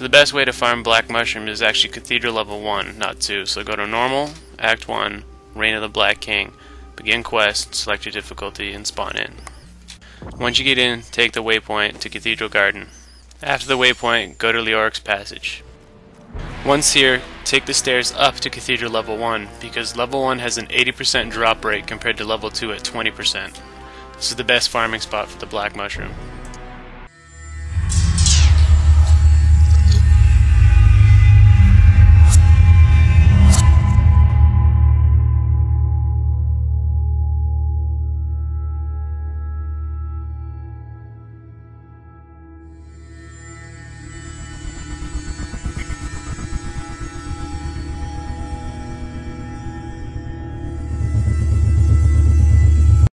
So the best way to farm black mushroom is actually cathedral level 1, not 2. So go to normal, act 1, Reign of the Black King, begin quest, select your difficulty, and spawn in. Once you get in, take the waypoint to Cathedral Garden. After the waypoint, go to Leoric's Passage. Once here, take the stairs up to Cathedral level 1, because level 1 has an 80% drop rate compared to level 2 at 20%. This is the best farming spot for the black mushroom.